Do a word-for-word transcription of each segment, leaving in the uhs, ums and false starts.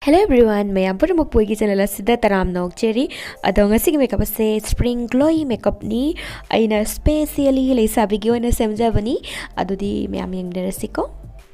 Hello everyone, mayam pura mapui channel asida taram nok cherry adong asig makeup ase spring glowy makeup ni aina specially leisabi gi oina semjabani adudi mayam yengderasiko.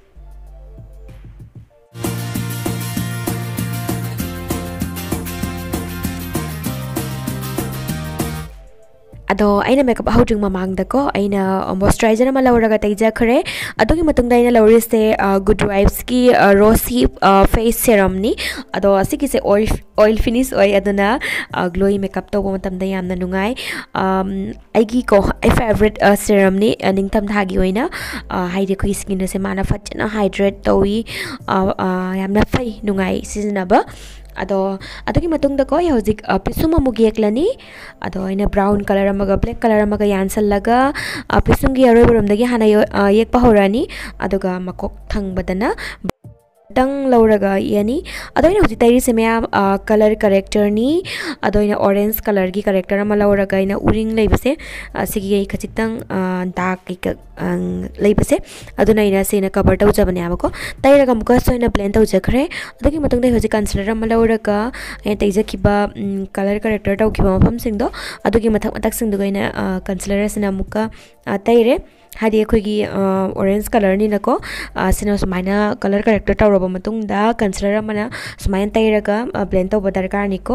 Ado aina makeup hawjing mamang dako aina moisturizer ama lawraga taija khare adogi matungda aina lawrise good vibes ki rosy face serum ni ado asiki se oil oil finish oi aduna glowy makeup to matamda yamna nungai aigi ko ai favorite serum ni ningtam thagi oina haide khoi skin se mana fachna hydrate towi yamna fai nungai seasonable ado adogi matungda ko hojik pisum amugi eklani ado ina brown color amaga black color amaga yansal laga pisum gi aroi borom dagi hana yek pa horani adoga makok thang badana tang lauraga yani adoina hoji tairi se mya color corrector ni adoina orange color gi corrector ama lauraga ina uring leibase sigi khachitang dark ki leibase aduna ina se na cover tau jabane abako tairaga muka soina blend tau jakhre adogi matungda hoji concealer ama lauraga ina taija kiba color corrector tau kiba mafam singdo adogi mathak matak singdo ina concealer sina muka taire hadi khoigi orange color ni nako sino sumaina color corrector tawraba matungda concealer amana sumain tairaga blend tawba darkar niko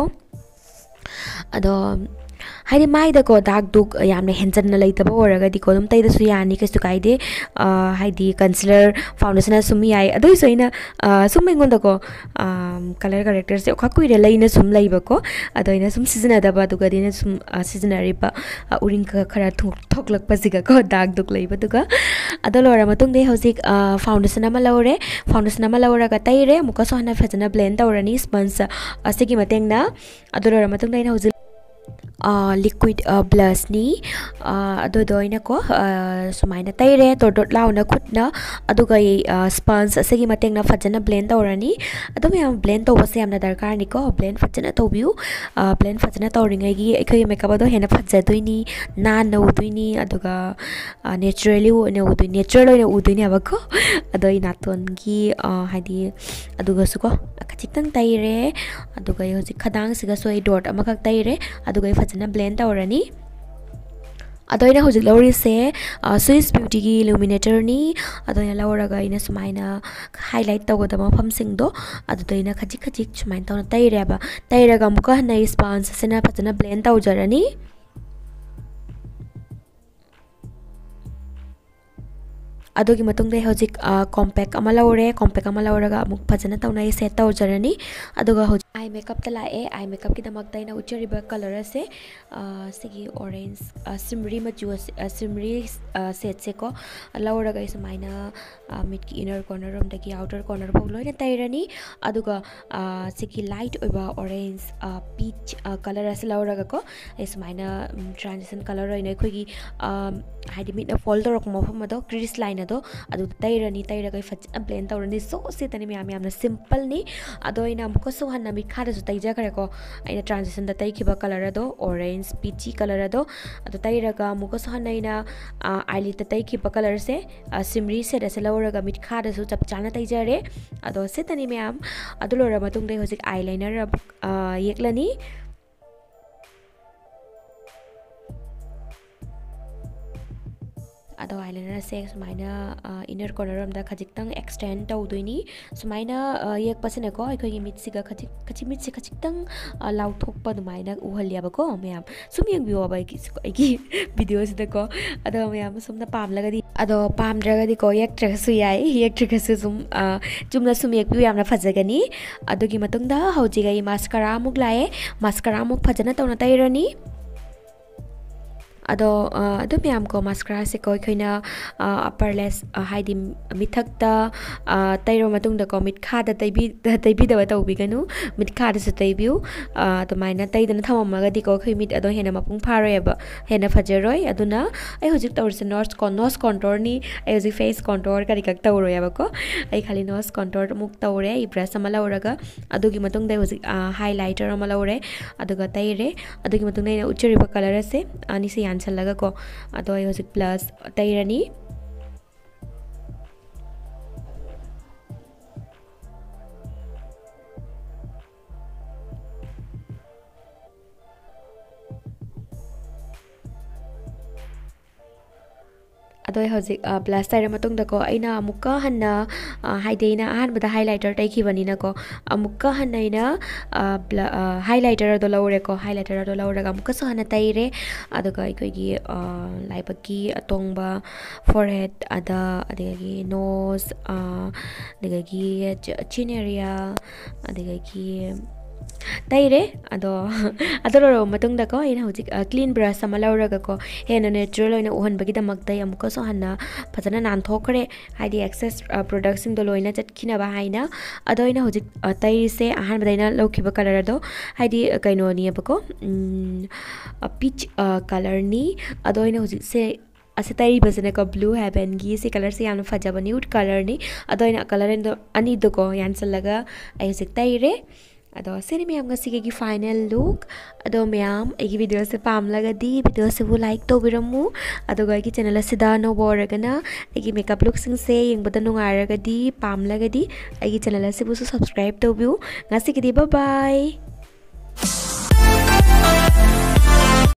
ado haidi mai da ko dark duk yamne henjan na leitaba oraga di kolum tai da su yani kesu kaide haidi concealer foundation sum yai adoi soina sum mengon da ko color corrector se okha kuire leina sum leiba ko adoina sum season da ba duga dina sum seasonary ba uring ka khara thoklak pasiga ko dark duk leiba duga adolora matung de hojik foundation ama lawre foundation ama lawra ga taire muka so hana fajana blend tawrani sponge asigi matengna adolora matung de hojik liquid blush ni ado doina ko sumaina taire to dot launa khutna aduga sponge asegi matengna fajana blend tawrani ado yam blend to base yamna darkar ni ko blend fajana tawbiu blend fajana tawringai gi ekhoi makeup ado hena fajadoini na no duini aduga naturally ne udui natural ne uduini abako ado ina ton gi hadi aduga suko kachitang taire aduga hoji khadang siga soi dot amakak taire aduga fajana blend tawrani adoina hojik lawri se Swiss beauty gi illuminator ni adoina lawraga ina sumaina highlight tawgoda mafam singdo adoina khajik khajik sumain tawna taireba tairaga muka na sponge sena fajana blend tawjarani adogi matungde hojik compact ama lawre compact ama lawraga amuk fajana tawna set tawjarani adoga hojik eye makeup tala e eye makeup ki damak taina uchariba color ase sigi orange simri machu simri set se ko lawraga ismaina mid ki inner corner rom dagi outer corner bog loina tairani aduga sigi light oiba orange peach color ase lawraga ko ismaina transition color oina khogi haidi mid na folder ok mofam ado crease line ado adu tairani tairaga fajana blend tawrani so se tani myam yamna simple ni ado ina muko so hanna mi khada su taija kare ko aina transition da tai khiba color ado orange peachy color ado ado tairaga muko so hanna ina eyelid da tai khiba color se simri se da se lawraga mit khada su chap chana taija re ado se tani myam ado lora matung dai hojik eyeliner yeklani ado eyeliner se sumaina inner corner ram da khajik tang extend tawdoini sumaina yek pasine ko ai khogi mit siga khajik khachi mit se khajik tang law thok pa dumaina uhalia ba ko mayam sum yeng biwa ba ki ai video sida ko ado mayam sum na pam laga di ado pam draga di ko yek tra su yai yek tra su sum chumna sum yek bi yamna phajagani adogi matung da hauji gai mascara muk lae mascara muk phajana tawna tairani ado ado myam ko mascara se ko khoina upper lash haidi mithak ta tairo matung da ko mit kha da taibi taibi da tawbi ganu mit kha da se taibiu to maina taidana thamama ga di ko khoi mit ado hena mapung pharoi aba hena fajaroi aduna ai hojik tawrse nose con nose contour ni ai hojik face contour kari kak tawroi aba ko ai khali nose contour muk tawre I brush ama lawraga adugi matung da hojik highlighter ama lawre aduga taire adugi matung da uchari ba color ase ani se chalaga ko ado ay hojik plus tairani ꯑꯗꯣ ꯍꯧꯖꯤꯛ blush ꯇꯩꯔ ꯃꯇꯨꯡꯗꯀꯣ ꯑꯩꯅ ꯑꯃꯨꯛꯀ ꯍꯟꯅ ꯍꯥꯏꯗꯤ ꯑꯩꯅ ꯑꯍꯥꯟꯕꯗ ꯍꯥꯏꯂꯥꯏꯇꯔ ꯇꯩꯈꯤꯕꯅꯤꯅꯀꯣ ꯑꯃꯨꯛꯀ ꯍꯟꯅ ꯑꯩꯅ ꯍꯥꯏꯂꯥꯏꯇꯔ ꯑꯗꯣ ꯂꯧꯔꯦꯀꯣ ꯍꯥꯏꯂꯥꯏꯇꯔ ꯑꯗꯣ ꯂꯧꯔꯒ ꯑꯃꯨꯛꯀꯁꯨ ꯍꯟꯅ ꯇꯩꯔꯦ ꯑꯗꯨꯒ ꯑꯩꯈꯣꯏꯒꯤ ꯂꯥꯏꯕꯛꯀꯤ ꯑꯇꯣꯡꯕ ꯐꯣꯔꯍꯦꯠ ꯑꯗ ꯑꯗꯒꯤ ꯅꯣꯁ ꯑꯗꯒꯤ ꯆꯤꯟ ꯑꯦꯔꯤꯌꯥ ꯑꯗꯒꯤ ꯇꯩꯔꯦ ꯑꯗꯣ ꯑꯗꯨ ꯂꯣꯏꯔꯕ ꯃꯇꯨꯡꯗꯀꯣ ꯑꯩꯅ ꯍꯧꯖꯤꯛ ꯀ꯭ꯂꯤꯟ ꯕ꯭ꯔꯁ ꯑꯃ ꯂꯧꯔꯒꯀꯣ ꯍꯦꯟꯅ ꯅꯦꯆꯔꯦꯜ ꯑꯣꯏꯅ ꯎꯍꯟꯕꯒꯤꯗꯃꯛꯇ ꯑꯃꯨꯛꯀꯁꯨ ꯍꯟꯅ ꯐꯖꯅ ꯅꯥꯟꯊꯣꯛꯈ꯭ꯔꯦ ꯍꯥꯏꯗꯤ ꯑꯦꯛꯁꯦꯁ ꯄ꯭ꯔꯣꯗꯛꯁꯤꯡꯗꯣ ꯂꯣꯏꯅ ꯆꯠꯈꯤꯅꯕ ꯍꯥꯏꯅ ꯑꯗꯣ ꯑꯩꯅ ꯍꯧꯖꯤꯛ ꯇꯩꯔꯤꯁꯦ ꯑꯍꯥꯟꯕꯗ ꯑꯩꯅ ꯂꯧꯈꯤꯕ ꯀꯂꯔ ꯑꯗꯣ ꯍꯥꯏꯗꯤ ꯀꯩꯅꯣꯅꯦꯕꯀꯣ ꯄꯤꯆ ꯀꯂꯔꯅꯤ ꯑꯗꯣ ꯑꯩꯅ ꯍꯧꯖꯤꯛꯁꯦ ꯑꯁꯤ ꯇꯩꯔꯤꯕꯁꯤꯅꯀꯣ ꯕ꯭ꯂꯨ ꯍꯦꯚꯦꯟꯒꯤ ꯁꯤ ꯀꯂꯔꯁꯦ ꯌꯥꯝꯅ ꯐꯖꯕ ꯅ꯭ꯌꯨꯠ ꯀꯂꯔꯅꯤ ꯑꯗꯣ ꯑꯩꯅ ꯀꯂꯔ ꯑꯅꯤꯗꯨꯀꯣ ꯌꯥꯟꯁꯜꯂꯒ ꯑꯩ ꯍꯧꯖꯤꯛ ꯇꯩꯔꯦ ꯑꯗꯣ ꯁꯤꯅꯤ ꯃꯌꯥꯝ ꯉꯁꯤꯒꯤ ꯐꯥꯏꯅꯦꯜ ꯂꯨꯛ ꯑꯗꯣ ꯃꯌꯥꯝ ꯑꯩꯒꯤ ꯚꯤꯗꯤꯑꯣꯁꯦ ꯄꯥꯝꯂꯒꯗꯤ ꯚꯤꯗꯤꯑꯣꯁꯤꯕꯨ ꯂꯥꯏꯛ ꯇꯧꯕꯤꯔꯝꯃꯨ ꯑꯗꯨꯒ ꯑꯩꯒꯤ ꯆꯦꯅꯦꯜ ꯑꯁꯤꯗ ꯑꯅꯧꯕ ꯑꯣꯏꯔꯒꯅ ꯑꯩꯒꯤ ꯃꯦꯀꯞ ꯂꯨꯛꯁꯤꯡꯁꯦ ꯌꯦꯡꯕꯗ ꯅꯨꯡꯉꯥꯏꯔꯒꯗꯤ ꯄꯥꯝꯂꯒꯗꯤ ꯑꯩꯒꯤ ꯆꯦꯅꯦꯜ ꯑꯁꯤꯕꯨꯁꯨ ꯁꯕꯁꯀ꯭ꯔꯥꯏꯕ ꯇꯧꯕꯤꯌꯨ ꯉꯁꯤꯒꯤꯗꯤ ꯕꯥꯏ ꯕꯥꯏ